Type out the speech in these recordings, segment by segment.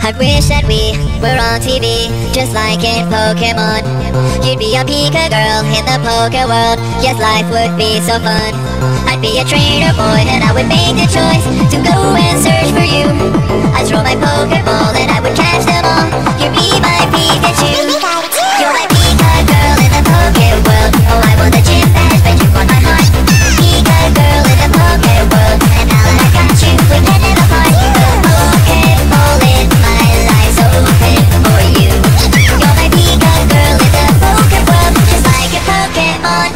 I wish that we were on TV, just like in Pokemon. You'd be a Pika girl in the poker world. Yes, life would be so fun. I'd be a trainer boy and I would make the choice to go and search for you. I'd throw my Pokeball and I would catch them all. You'd be my Pikachu. You're my Pika girl in the poker world. Oh, I want the gym badge, but you want my heart. Pika girl in the poker world, and now that I got you, we can never part. The Pokeball in my life's open for you. You're my Pika girl in the poker world, just like a Pokemon.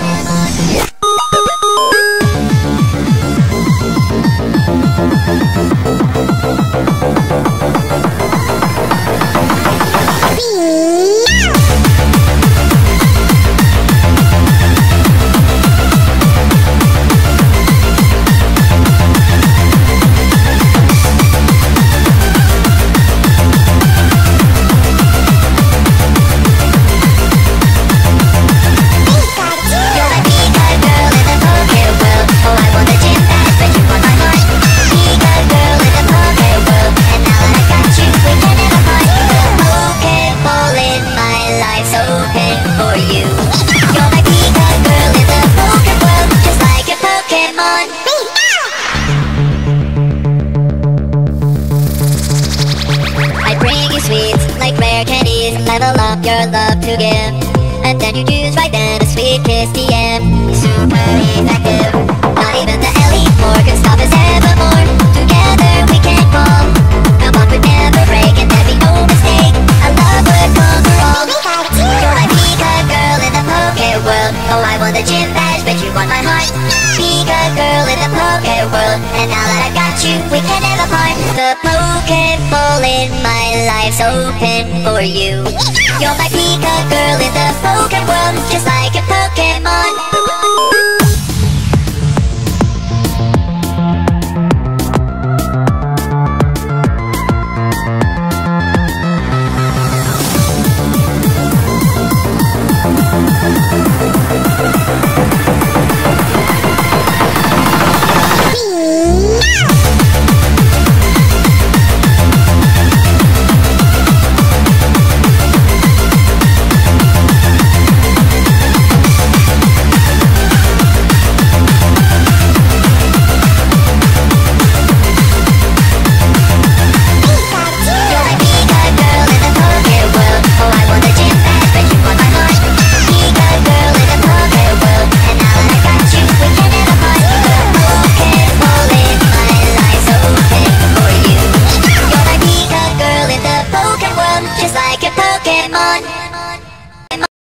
Level up your love to give, and then you choose right then a sweet kiss DM. Super effective. Not even the elite four can stop us evermore. Together we can fall. The bond would never break and there'd be no mistake. Our love would conquer all. You're my Pika girl in the poker world. Oh, I want the gym badge, but you want my heart. Pika girl in the poker world, and now that I got you, we can never part. The Pokeball in my life's open for you. You're my Pika girl in the poker world, just like a Pokemon.